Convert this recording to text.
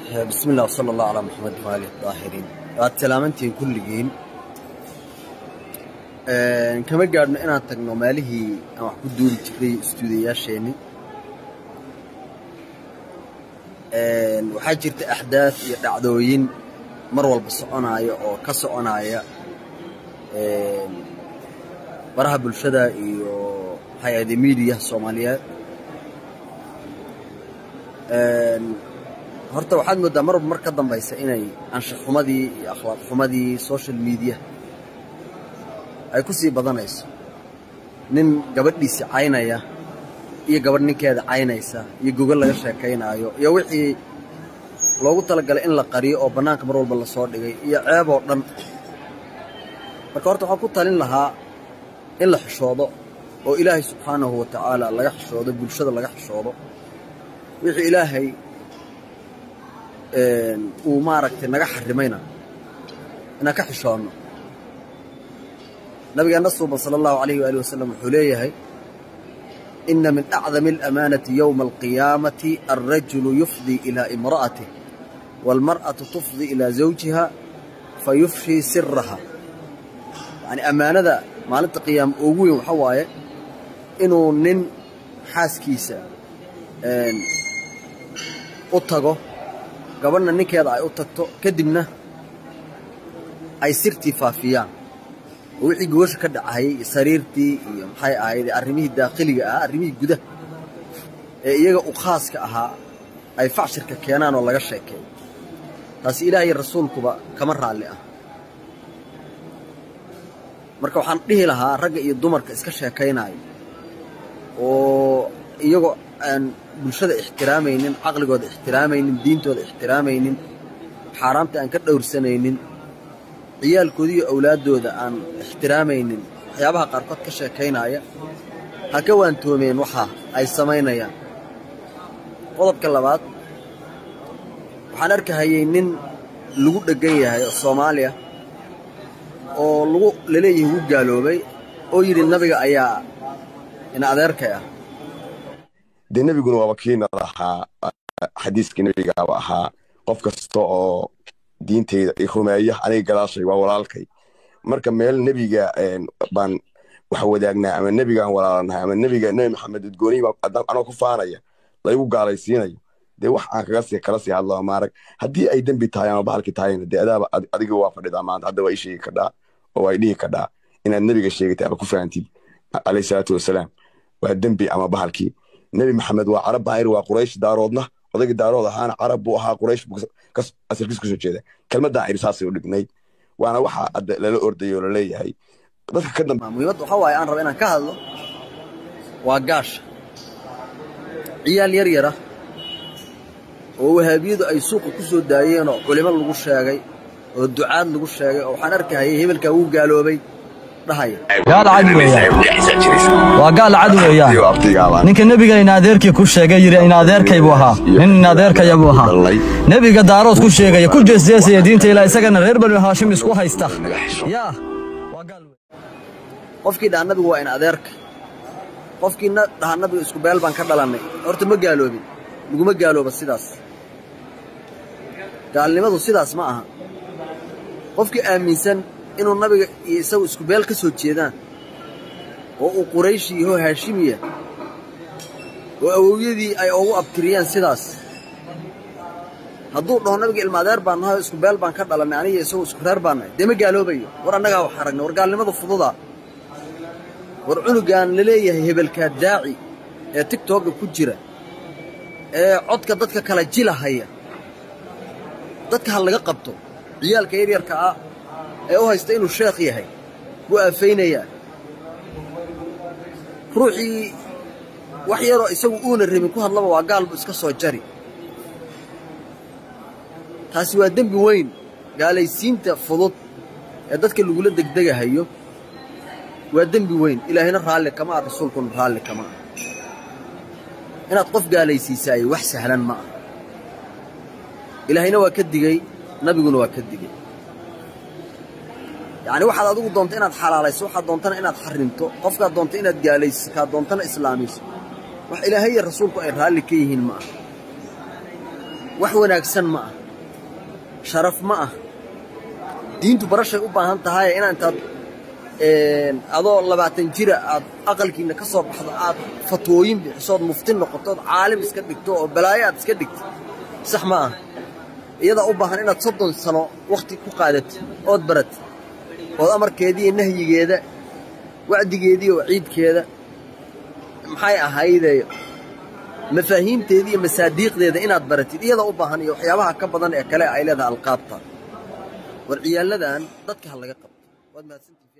بسم الله وصلى الله على محمد وآله الطاهرين. سلامتين كل جين. كما قالنا أنا تقنا ماله أو حدود تكري استوديو شيني. وحاجرت أحداث يدعوين مروا البصقنايا أو كسقنايا. برهب الشدة وحياة ميديا الصوماليات. horta waxaad moodaa mar ka dambaysa inay anshax xumadii iyo akhlaaq xumadii social media ay ku sii badanayso nin gabadhiisa caynaya iyo gabadh ninkeeda caynaysa iyo gogol laga sheekaynayo iyo wixii loogu talagalay in la qariyo oo banaanka mar walba la soo dhigay iyo ceeb oo dhan marka horta waxaan ku talin lahaa in la xishoodo oo Ilaahay subhanahu wa ta'ala laga xishoodo bulshada laga xishoodo wixii Ilaahay وماركت نجاح الرمينا نكح شانه نبي النصر صلى الله عليه وآله وسلم حليه إن من أعظم الأمانة يوم القيامة الرجل يفضي إلى امرأته والمرأة تفضي إلى زوجها فيفشي سرها يعني أمانة ذا مالت قيام أوي وحواية إنه نن حاس كيسة أطقه قبلنا نكيض أي أطقته كدمنا أي سرتي فافيان وحي جوش كده هاي سريرتي محي هاي الرمي الداخلي الرمي جده يجا أخاص كأها أي فعشر ككيانان ولا جشة كي بس إلهي الرسول كمرة عليه مركو حنقيه لها رجع يدمر كإسكشة كيناي ويجا أن bulshada ixtiraamaynin aqligooda ixtiraamaynin diintooda ixtiraamaynin xaraamta aan ka dhowrsanaynin ciyaalkooda iyo awlaadooda aan ixtiraamaynin waxyaabaha qaarkood ka sheekaynaya ha ka waantoomeen waxa ay sameynayaan qodobka labaad waxaan arkahayay nin lagu dhagan yahay Soomaaliya oo lagu leeyahay uu gaaloobay oo yiri nabiga ayaa in adeerkay ah de nabiguna waa wakiilna lahaa xadiiska nabiga ahaa qof kasta oo diinteyda ay rumeeyo aniga galaashay waa walaalkay marka meel nabiga baan wax wadaagnaa ama nabiga aan walaalanahay ama nabi maxamed udgooni anoo ku faanaya la igu gaalaysiinayo de wax aan kaga sii kala sii hadlo maarag haddii ay dambi tahay ama bahalki tahayna de adaaba adiga waa fadhidaa maanta hadda waa sheegi kadhaa oo ay dhihi kadhaa inaad nabiga sheegtay ama ku faantid alayhi salaatu wasalaam waa dambi ama bahalki نبي محمد وعرب باير وقريش دارودنا ودق دارود أنا عرب وها قريش أصل كيس كذا كلمة داعي رصاصي ودقني وأنا وحى للأردي ولا لي هاي بس كده ميوت وحواي أنا ربنا كهذا وقاش عيال يريرة وهابيد أي سوق كسر دايين وعلماء الغش جاي والدعاء الغش جاي وحنركه هي بالكوب قالوا بي قال عدوي وقال عدوي نك النبي إن أديرك كل شيء غير إن أديرك يبوها إن أديرك يبوها نبي قدارات كل شيء غير كل جزء سيدين تلا يسكن غير بنو هاشم يسقوها يستخ يا وقال قف كده النبي هو إن أديرك قف كده النبي يسقو بالبان كدلاني أرت ما قالوا بي نقول ما قالوا بس سداس قال لي ما ذو سداس معها قف كده أمينسن إنه النبي يسوي سكوبيل كسوت جدًا وقريشي هو هاشمية وأويدي أي أو أبتريان سداس هذول ده النبي المدار بانها سكوبيل بان كذا لما يعني يسوي سكرار بانه دم قالوا بيو ورنا جاوا حرقنا ورقال لماذا فضوضا ورعنو كان لليه هبل كداعي تيك توك كجرة عد كضدك كلا جيلة هي ضدك هلا قبته عيال كيرير كا أيوه يستينوا الشيخ يهي وقفينيا روحي وحيرو يسوون الرمي كوها الله وقال بس كسو جري تاسوا دم وين قال يسينت فضط يدك اللي يقول لك دقه هيو ودم وين الى هنا رال كما رسولكم رال كما هنا طف قال يسيساي وحسهلا ما الى هنا وكدغي نبينا وكدغي يعني واحد أدوق دونت إنها حلاليس واحد دونتنا إنها تحرمته قفك دونت إنها تجاليس كدونتنا إسلاميس وإلى هي الرسول قائرها اللي كيهن ما wax wanaagsan ma ah sharaf ma ah diintu barashay u baahan tahay in intaad adoo 20 jira aad aqalkiina ka soo baxdo aad fatwooyin bixisood mufti noqotood caalim iska dhigto oo balaayo aad iska dhigto sax ma ah iyada u baahan inaad 30 sano waqti ku qaadato ood barat oo amarkeedii iyo nahyigeeda wacdigeedii iyo waciidkeeda maxay ahaydee mafaahiimteedii iyo masaadiiqdeeda inaad baratid iyada u baahan iyo waxyaabaha ka badan ee kale ay leedahay alqaabta war ciyaaladan dadka hal laga qabto waad mahadsantahay